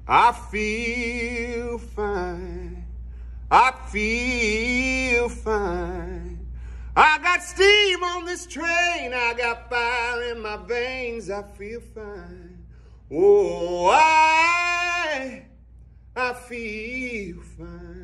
I feel fine. I feel fine. I got steam on this train. I got fire in my veins. I feel fine. Oh, I feel fine.